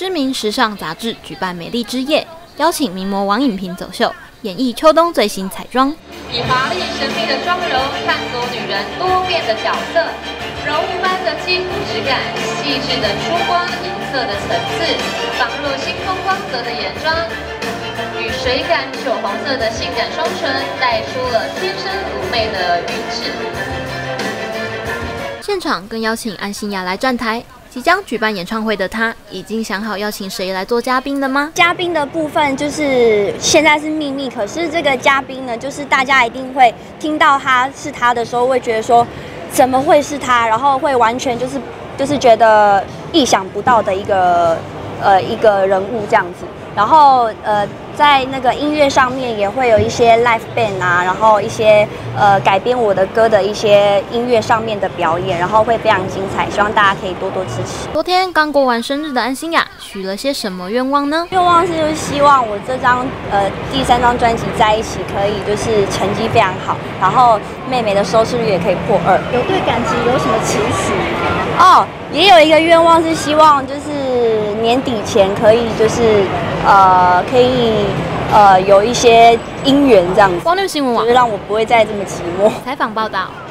知名时尚杂志举办美丽之夜，邀请名模王颖萍走秀，演绎秋冬最新彩妆。 以华丽神秘的妆容探索女人多变的角色，柔雾般的肌肤质感，细致的出光银色的层次，仿若星空光泽的眼妆，与水感酒红色的性感双唇，带出了天生妩媚的韵致。 现场更邀请安心亚来站台。即将举办演唱会的她，已经想好邀请谁来做嘉宾了吗？ 嘉宾的部分就是现在是秘密，可是这个嘉宾呢，就是大家一定会听到他是他的时候，会觉得说怎么会是他，然后会完全就是觉得意想不到的一个人物这样子。然后在那个音乐上面也会有一些 live band 啊，然后一些改编我的歌的一些音乐上面的表演，然后会非常精彩，希望大家可以多多支持。 昨天刚过完生日的安心亚许了些什么愿望呢？ 愿望就是希望我这张第3张专辑在一起可以就是成绩非常好，然后妹妹的收视率也可以破2。 有对感情有什么期许？ 哦，也有一个愿望是希望就是年底前可以就是可以有一些姻缘这样子。 光六新闻网就是让我不会再这么寂寞。 采访报道。